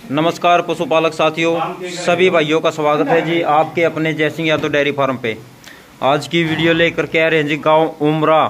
नमस्कार पशुपालक साथियों, सभी भाइयों का स्वागत है जी आपके अपने जय सिंह यादव डेयरी फार्म पे। आज की वीडियो लेकर के आ रहे हैं जी गांव उमरा,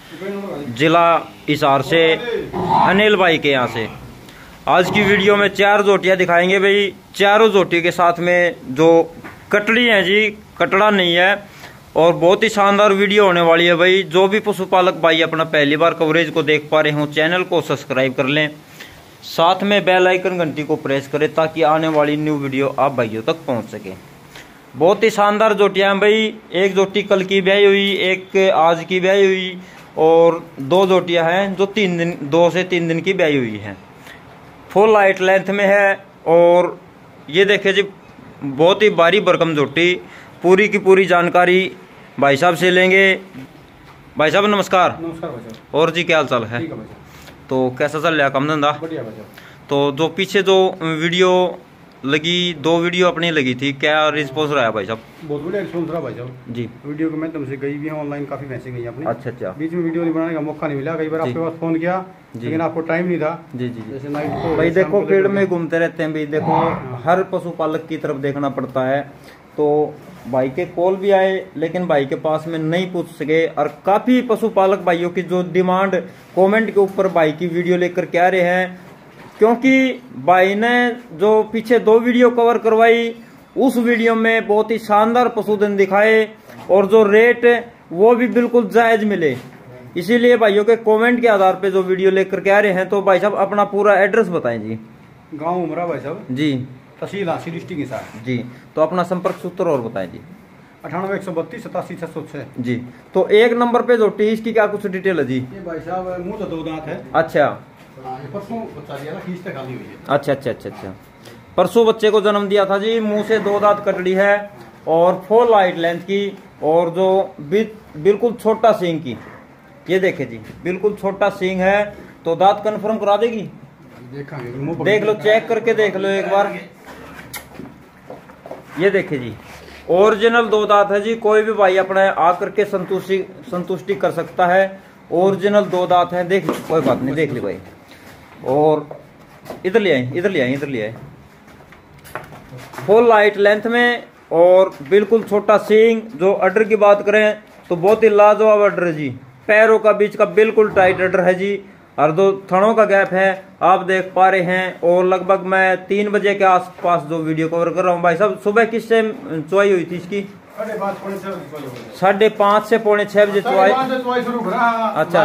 जिला हिसार से अनिल भाई के यहाँ से। आज की वीडियो में 4 जोटियां दिखाएंगे भाई। चारों जोटी के साथ में जो कटड़ी है जी, कटड़ा नहीं है, और बहुत ही शानदार वीडियो होने वाली है भाई। जो भी पशुपालक भाई अपना पहली बार कवरेज को देख पा रहे हो, चैनल को सब्सक्राइब कर लें, साथ में बेल आइकन घंटी को प्रेस करें ताकि आने वाली न्यू वीडियो आप भाइयों तक पहुंच सके। बहुत ही शानदार जोटियां हैं भाई। एक जोटी कल की ब्याई हुई, एक आज की ब्याई हुई, और 2 जोटियां हैं जो 2 से 3 दिन की ब्याई हुई हैं। फुल हाइट लेंथ में है, और ये देखिए जी बहुत ही भारी भरकम जोटी। पूरी की पूरी जानकारी भाई साहब से लेंगे। भाई साहब नमस्कार। नमस्कार भाई साहब। और जी क्या हाल चाल है? ठीक है भाई साहब। तो कैसा चल रहा काम धंधा? बढ़िया भाई साहब। तो जो पीछे जो वीडियो लगी, 2 वीडियो अपनी लगी थी, क्या रिस्पॉन्स रहा है भाई साहब? बहुत बढ़िया रिस्पॉन्स रहा भाई साहब जी। वीडियो के माध्यम से गई भी है, ऑनलाइन काफी मैसेज गई अपनी। अच्छा। बीच में वीडियो नहीं बनाने का मौका नहीं मिला, कई बार आपके पास फोन किया लेकिन आपको टाइम नहीं था। जी। जैसे नाइट को भाई देखो फील्ड में घूमते रहते हैं भाई, देखो हर पशुपालक की तरफ देखना पड़ता है। तो भाई के कॉल भी आए लेकिन भाई के पास में नहीं पूछ सके, और काफी पशुपालक भाइयों की जो डिमांड कमेंट के ऊपर भाई की वीडियो लेकर के आ रहे हैं, क्योंकि भाई ने जो पीछे 2 वीडियो कवर करवाई, उस वीडियो में बहुत ही शानदार पशुधन दिखाए और जो रेट वो भी बिल्कुल जायज मिले। इसीलिए भाइयों के कमेंट के आधार पे जो वीडियो लेकर के आ रहे हैं। तो भाई साहब अपना पूरा एड्रेस बताएं जी। गाँव उमरा भाई साहब जी, तहसील हांसी डिस्ट्रिक्ट हिसार जी। तो अपना संपर्क सूत्र और बताएं जी। 98 132 87 606 जी। तो 1 नंबर पे जोटी, इसकी क्या कुछ डिटेल है जी? ये भाई साहब मुंह तो 2 दांत है। अच्छा। ये परसों बच्चा दिया था, खींच तक खाली हुई है। अच्छा। परसों बच्चे को जन्म दिया था जी। मुंह से 2 दांत कटड़ी है और फुल हाइट लेंथ की, और जो बिल्कुल छोटा सींग की। ये देखे जी बिल्कुल छोटा सींग है। तो दांत कंफर्म करा देगी? देख लो, चेक करके देख लो एक बार। ये देखे जी ओरिजिनल 2 दांत है जी। कोई भी भाई अपना आकर के संतुष्टि कर सकता है। ओरिजिनल 2 दांत है। देख कोई बात नहीं, देख ली भाई। और इधर ले आए। फुल हाइट लेंथ में और बिल्कुल छोटा सींग। जो अडर की बात करें तो बहुत ही लाजवाब अडर है जी। पैरों का बीच का बिल्कुल टाइट अडर है जी, और 2 थनों का गैप है, आप देख पा रहे हैं। और लगभग मैं 3 बजे के आसपास जो वीडियो कवर कर रहा हूँ। भाई साहब सुबह किस टाइम चुवाई हुई थी इसकी? 5:30 से 6:45 बजे चुवाई। अच्छा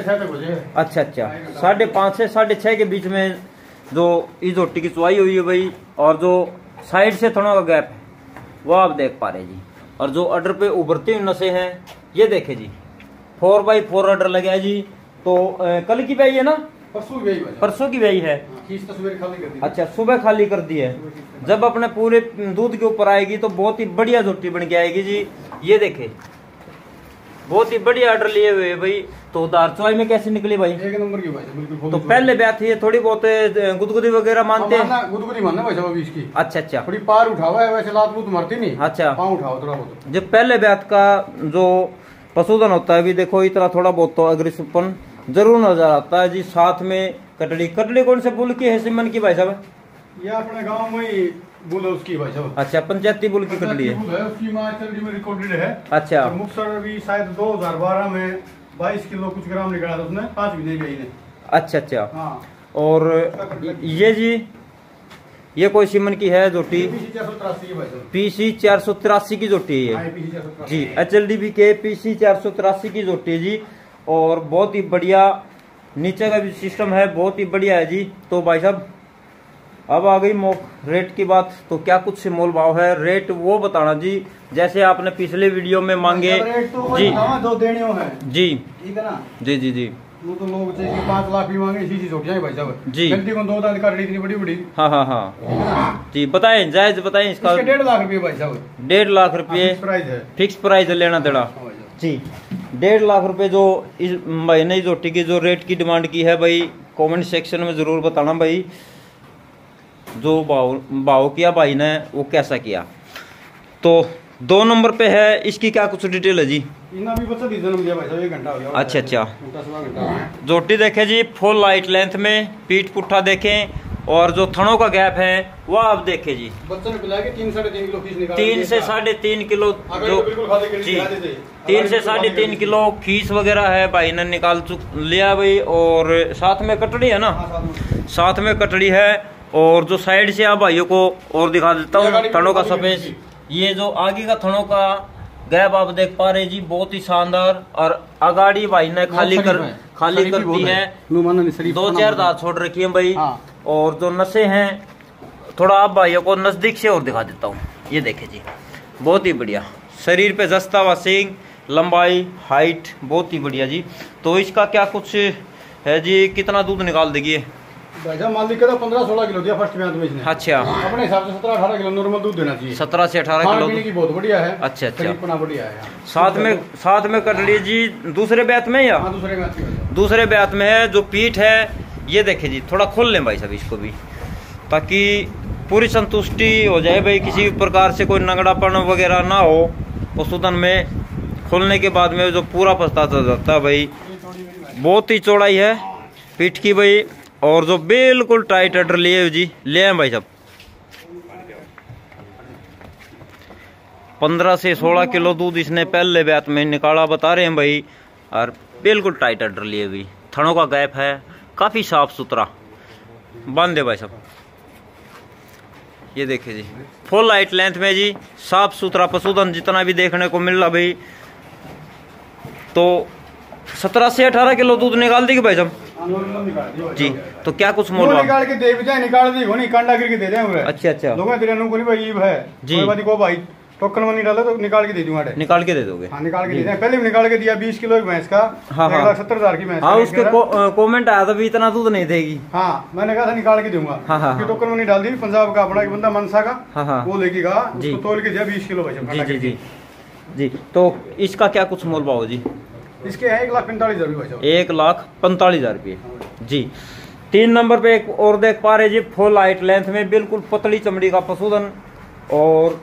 5:30 से 6:30 के बीच में जो इस जोटी की चुवाई हुई है भाई। और जो साइड से थनों का गैप है वो आप देख पा रहे हैं जी। और जो अडर पे उभरती हुई नसें हैं, ये देखे जी 4x4 अडर लगे है जी। तो कल की ब्याई है ना? परसों की ब्याई है। अच्छा, सुबह खाली कर दी है। जब अपने पूरे दूध के ऊपर आएगी तो बहुत ही बढ़िया जोटी बन के आएगी जी। ये देखे बहुत ही बढ़िया ऑर्डर लिए हुए भाई। तो दार चुवाई में कैसे निकली भाई? 1 नंबर की भाई बिल्कुल। तो पहले ब्याह थी, थोड़ी बहुत गुदगुदी वगैरह मानते हैं? गुदगुदी मानना भाई साहब इसकी। अच्छा। थोड़ी पार उठावा है, वैसे लात लूत मारती नहीं। अच्छा, पाँव उठाओ थोड़ा बहुत। जब पहले ब्याह का जो पशुधन होता है भी देखो, इतना थोड़ा बहुत तो अग्रिसपन जरूर नजर आता है जी। साथ में कटड़ी कौन से बुल की है सिमन की भाई साहब? ये अपने गांव में ही बुल है उसकी भाई साहब। अच्छा, पंचायती बुल की कटड़ी है। उसकी मां चलडी में रिकॉर्डेड है। अच्छा। और मुक्तसर भी शायद 2012 में 22 किलो कुछ ग्राम निकाला था उसने, 5 महीने गई ने। अच्छा। हाँ। और ये जी ये कोई सिमन की है जोटी? PC 483 की जोटी है जी। HLDB के PC 483 की जोटी है जी। और बहुत ही बढ़िया नीचे का भी सिस्टम है, बहुत ही बढ़िया है जी। तो भाई साहब अब आ गई रेट की बात। तो क्या कुछ से मोल भाव है? रेट वो बताना जी, जैसे आपने पिछले वीडियो में मांगे तो जी। 2 देने हैं जी, ठीक है ना? जी। वो तो लोग चाहिए 5 लाख भी मांगे, इसी जोटियां भाई साहब जी। गलती को 2 दांत काट ली इतनी बड़ी। हाँ जी। बताएं, जायज बताएं इसका। 1.5 लाख रुपये भाई साहब। 1.5 लाख रुपये फिक्स प्राइस है, लेना देना जी। 1.5 लाख रुपए जो इस महीने जोटी की जो रेट की डिमांड की है भाई, कमेंट सेक्शन में जरूर बताना भाई। जो भाव किया भाई ने वो कैसा किया। तो 2 नंबर पे है, इसकी क्या कुछ डिटेल है जी? भी बच्चा जन्म दिया भाई साहब, 1 घंटा हो गया। अच्छा। जोटी देखे जी फुल लाइट लेंथ में, पीठ पुट्ठा देखें, और जो थनों का गैप है वो आप देखे जी, बच्चों ने पिला के 3 से 3.5 किलो खीस निकाल 3 से 3.5 किलो जो जी 3 से 3.5 किलो खीस वगैरह है भाई ने निकाल लिया भाई। और साथ में कटड़ी है ना, साथ में कटड़ी है। और जो साइड से आप भाइयों को और दिखा देता हूँ थनों का स्पेस, ये जो आगे का थनों का गैप आप देख पा रहे जी, बहुत ही शानदार। और अगाड़ी भाई ने खाली कर दी है, 2-4 दांत छोड़ रखी है भाई। और जो नसें हैं थोड़ा आप भाइयों को नजदीक से और दिखा देता हूँ, ये देखे जी बहुत ही बढ़िया। शरीर पे जस्ता हुआ सींग, लंबाई, हाइट बहुत ही बढ़िया जी। तो इसका क्या कुछ है जी, कितना दूध निकाल देगी? मालिक का 15-16 किलो दिया फर्स्ट में इसने। अच्छा, अपने हिसाब से 17-18 किलो नॉर्मल दूध देना चाहिए। 17 से 18 किलो की बहुत बढ़िया है। अच्छा अच्छा, बढ़िया है। साथ में कर लीजिए जी। दूसरे ब्यात में या दूसरे ब्यात में है जो पीठ है, ये देखे जी थोड़ा खोल लें भाई साहब इसको भी, ताकि पूरी संतुष्टि हो जाए भाई, किसी प्रकार से कोई नंगड़ापन वगैरह ना हो पशुधन में। खोलने के बाद में जो पूरा पछता जाता है भाई, बहुत ही चौड़ाई है पीठ की भाई। और जो बिल्कुल टाइट अडर लिए जी, ले आए भाई साहब 15 से 16 किलो दूध इसने पहले ब्यात में निकाला बता रहे हैं भाई। और बिल्कुल टाइट अडर लिए हुई, थनों का गैप है काफी साफ सुथरा। बांध दे भाई साहब, ये देखिए जी फुल लाइट लेंथ में जी, साफ सुथरा पशुधन जितना भी देखने को मिल रहा भाई। तो 17 से 18 किलो दूध निकाल देगी भाई साहब जी। तो क्या कुछ मोल निकाल के दे जाए, निकाल दी होनी कांडा करके दे दें। अच्छा अच्छा, लोगों तेरे नु कोनी भाई है जी, को भाई टोकन में नहीं डाला तो निकाल के दे दूंगा। निकाल के दे दोगे? हाँ निकाल के दे दें। पहले भी निकाल के दिया 20 किलो भैंस का। हाँ, 1,70,000 की भैंस। हाँ उसके कमेंट आया था भी इतना दूध नहीं देगी। हाँ मैंने कहा था निकाल के दूंगा। हाँ, टोकन में नहीं डाल दी। पंजाब का अपना बंदा मनसा का, हाँ, वो लेके गया, तोल के दिया 20 किलो जी जी जी। तो इसका क्या कुछ मोल भाव जी? इसके है 1,45,000 1,45,000 रुपये जी। 3 नंबर पे एक और देख पा रहे जी, फुल हाइट लेंथ में बिल्कुल पतली चमड़ी का पशुधन और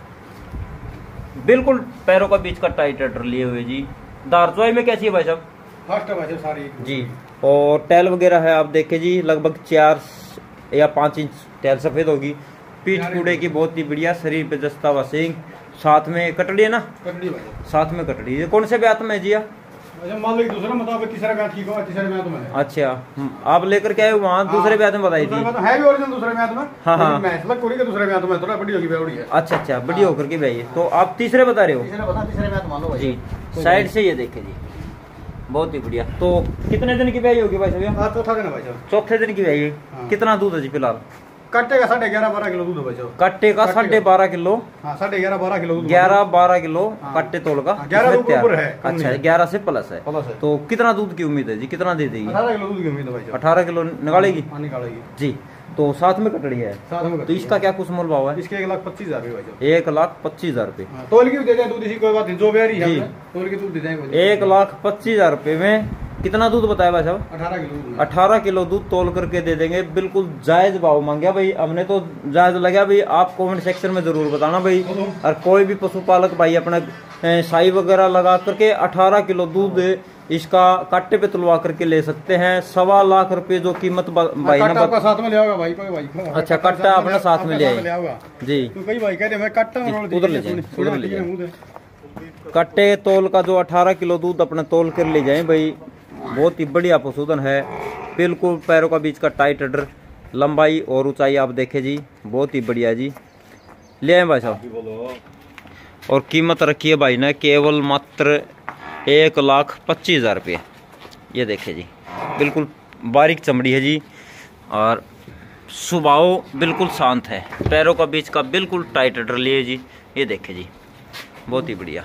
बिल्कुल पैरों का बीच का टाइट अडर लिए हुए जी। दार चौड़ाई में कैसी है भाई साहब? फर्स्ट है भाई साहब सारी जी। और टैल वगैरह है आप देखे जी, लगभग 4 या 5 इंच टैल सफेद होगी। पीठ कूड़े की बहुत ही बढ़िया, शरीर पे जस्ता हुआ सींग, साथ में कटड़ी है ना, कटड़ी साथ में कटड़ी। ये कौन से ब्यात में है जी? दूसरा मुताबिक तीसरा ब्यात की तीसरे ब्यात में। अच्छा, आप लेकर के आए वहाँ दूसरे ब्यात में बताई थी? है भी ओरिजिनल दूसरे ब्यात में। हाँ हाँ, दूसरे ब्यात में थोड़ा बड़ी होगी। अच्छा अच्छा, बड़ी होकर के भाई। तो आप तीसरे बता रहे हो? तीसरे ब्यात मान लो जी। साइड से ये देखे जी बहुत ही बढ़िया। तो कितने दिन की ब्याई होगी भाई साहब? चौथा दिन है भाई साहब। चौथे दिन की ब्याई। कितना दूध है जी फिलहाल? कट्टे का 11.5-12 किलो दूध है। कट्टे का 12.5 किलो। 11.5-12 किलो 11-12 किलो कट्टे तोल का। 11 ऊपर है। अच्छा 11 से प्लस है। तो कितना दूध की उम्मीद है जी, कितना दे देगी? 18 किलो दूध की उम्मीद है भाई। 18 किलो निकालेगी? निकालेगी जी। तो साथ में कटड़ी है। साथ में तो इसका क्या कुछ मोल भाव है? इसके 1,25,000 रुपये। 1,25,000 रुपये तोल की भी दे दें दूध, इसी कोई बात नहीं, जो ब्यारी है तोल के दूध दे देंगे। 1,25,000 रुपये में कितना दूध बताया भाई साहब? 18 किलो दूध तोल करके दे देंगे। बिल्कुल जायज भाव मांगा भाई, हमने तो जायज लगा भाई। आप कमेंट सेक्शन में जरूर बताना भाई। और कोई भी पशुपालक भाई अपना साई वगैरह लगा करके 18 किलो दूध इसका काटे पे तुलवा करके ले सकते हैं। 1.25 लाख रुपए जो कीमत भाई ना साथ में ले आओगे भाई, कोई भाई। अच्छा कट्टा अपना साथ में ले आएगा जी। कई भाई कहते हैं कट्टा उधर ले जाए, उधर ले जाए। कट्टे तोल का जो 18 किलो दूध अपने तोल कर ले जाए भाई, बहुत ही बढ़िया पशुधन है। बिल्कुल पैरों का बीच का टाइट अडर, लंबाई और ऊंचाई आप देखे जी बहुत ही बढ़िया जी। ले आए भाई साहब। और कीमत रखी है भाई ने केवल मात्र 1,25,000 रुपये। ये देखे जी बिल्कुल बारीक चमड़ी है जी। और स्वभाव बिल्कुल शांत है, पैरों का बीच का बिल्कुल टाइट अडर लिए जी। ये देखे जी बहुत ही बढ़िया।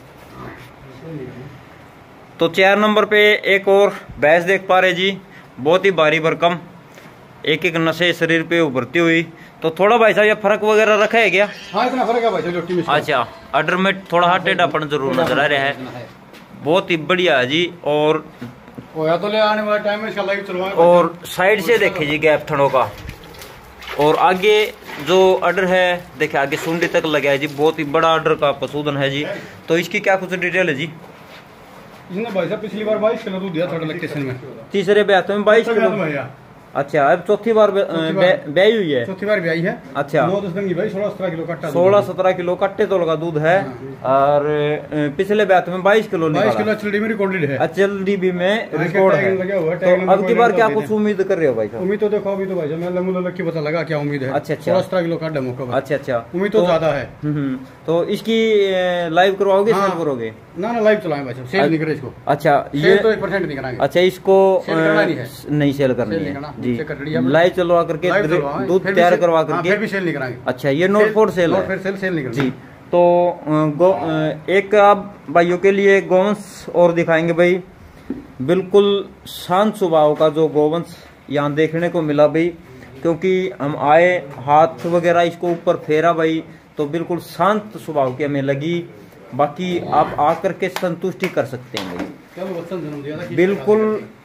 तो 4 नंबर पे एक और भैंस देख पा रहे जी, बहुत ही भारी भरकम, एक एक नशे शरीर पे उभरती हुई। तो थोड़ा भाई साहब ये फर्क वगैरह रखा है क्या? हाँ इतना फर्क है भाई साहब। अच्छा, अडर में थोड़ा हाँ टेढ़ापन जरूर नजर आ रहा है। बहुत ही बढ़िया है जी। और तो ले आने वाला टाइम में इसका लाइव चलवाएं। और साइड से देखे जी गैप थनों का। और आगे जो अडर है देखे, आगे सुंडी तक लगा है जी, बहुत ही बड़ा अडर का पशुधन है जी। तो इसकी क्या कुछ डिटेल है जी? इसने भाई साहब पिछली बार 22 किलो दूध दिया थर्ड लोकेशन में। तीसरे ब्यात में 22 किलो। अच्छा, अब चौथी बार ब्याई हुई है? चौथी बार ब्याई है। अच्छा, 9-10 दिन की भाई, 16-17 किलो कट्टा, 16-17 किलो कट्टे तोल का दूध है। और पिछले ब्यात में 22 किलो निकाला। 22 किलो एचएलडी में रिकॉर्डेड है। एचएलडी में रिकॉर्ड है। तो अब की बार क्या कुछ उम्मीद कर रहे हो भाई साहब? उम्मीद तो देखो, अभी तो भाई मैं लकी पता लगा क्या उम्मीद है। अच्छा, 16-17 किलो कट्टा मौका। अच्छा, उम्मीद तो ज्यादा है। तो इसकी लाइव करवाओगे, सेल करोगे? ना लाइव चलाएं भाई साहब, सेल नहीं करे इसको। अच्छा, ये तो 1% नहीं कराएंगे। अच्छा, इसको नहीं सेल करनी है जी, लाइव चलवा करके दूध तैयार करवा करके फिर भी सेल नहीं कराएंगे। अच्छा, ये नॉट फॉर सेल है जी। तो एक आप भाइयों के लिए गोवंश और दिखाएंगे भाई, बिल्कुल शांत स्वभाव का जो गोवंश यहाँ देखने को मिला भाई, क्योंकि हम आए हाथ वगैरह इसको ऊपर फेरा भाई, तो बिल्कुल शांत स्वभाव की हमें लगी। बाकी आप आकर के संतुष्टि कर सकते हैं भाई, बिल्कुल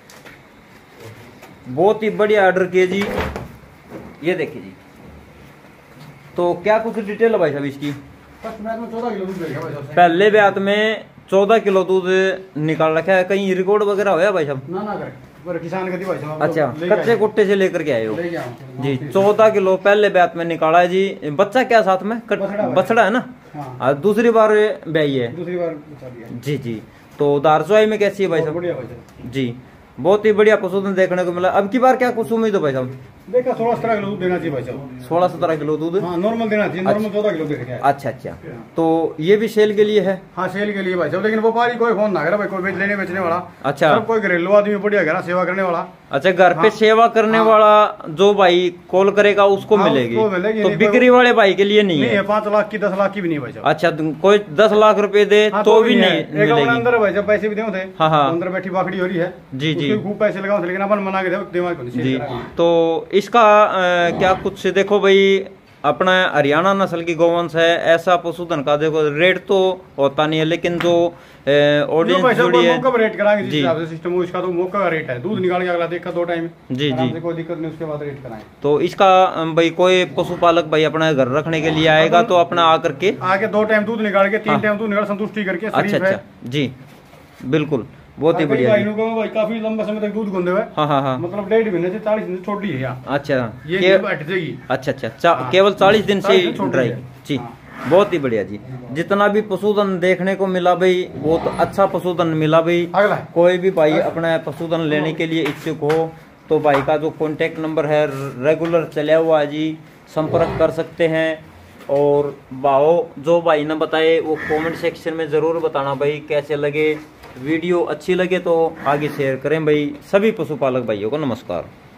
बहुत ही बढ़िया ऑर्डर किए जी। ये देखिए जी, तो क्या कुछ डिटेल है भाई साहब इसकी? पहले ब्यात में 14 किलो दूध निकाल रखा है। कहीं रिकॉर्ड वगैरह होया भाई साहब? ना किसान भाई साहब। अच्छा, कच्चे कुट्टे से लेकर के आए हो जी। 14 किलो पहले ब्यात में निकाला है जी। बच्चा क्या साथ में? बछड़ा है ना? हाँ। दूसरी बार ब्याई है? दूसरी बार जी जी। तो दारचोई में कैसी है भाई साहब? जी, बहुत ही बढ़िया पशुधन देखने को मिला। अब की बार क्या कुछ उम्मीद है भाई साहब? देखा 16-17 किलो दूध देना चाहिए भाई साहब। 16-17 किलो दूध नॉर्मल देना चाहिए। नॉर्मल 14 किलो देखे। अच्छा, तो ये भी सेल के लिए है? हाँ, सेल के लिए भाई साहब, लेकिन व्यापारी कोई फोन ना करे भाई, कोई लेने बेचने वाला। अच्छा, कोई घरेलू आदमी बढ़िया घर सेवा करने वाला। अच्छा, घर पे सेवा करने वाला जो भाई कॉल करेगा उसको मिलेगी। तो बिक्री वाले भाई के लिए नहीं है? 5 लाख की 10 लाख की भी नहीं भाई साहब। अच्छा, कोई 10 लाख रुपए दे तो भी नहीं मिलेगी? अंदर भाई साहब पैसे भी दे थे। हाँ, अंदर बैठी बाखड़ी हो रही है जी जी, खूब पैसे लगाओ, लेकिन अपन मना के जी। तो इसका क्या कुछ देखो भाई, अपना हरियाणा नस्ल की गोवंश है, ऐसा पशुधन का देखो रेट तो होता नहीं है, लेकिन जो ऑडियंस जुड़ी है रेट कराएंगे जी, सिस्टम उसका तो मौका का रेट है। दूध निकाल के अगला देखा 2 टाइम जी जी, कोई दिक्कत नहीं, उसके बाद रेट कराएंगे। तो इसका भाई कोई पशुपालक भाई अपना घर रखने के लिए आएगा तो अपना आकर के आके 2 टाइम दूध निकाल के 3 टाइम दूध निकाल संतुष्टि करके। अच्छा जी, बिल्कुल, बहुत ही बढ़िया भाई। काफी लंबा समय तक दूध गुंदे हुए। हाँ, मतलब 1.5 महीने से 40 दिन छोड़ ली है। अच्छा, ये बैठ जाएगी। अच्छा, केवल 40 दिन से ड्राई जी। बहुत ही बढ़िया जी। जितना भी पशुधन देखने को मिला भाई, बहुत अच्छा पशुधन मिला भाई। कोई भी भाई अपना पशुधन लेने के लिए इच्छुक हो तो भाई का जो कॉन्टेक्ट नंबर है रेगुलर चला हुआ जी, संपर्क कर सकते हैं। और भाव जो भाई ने बताए वो कमेंट सेक्शन में ज़रूर बताना भाई कैसे लगे। वीडियो अच्छी लगे तो आगे शेयर करें भाई। सभी पशुपालक भाइयों को नमस्कार।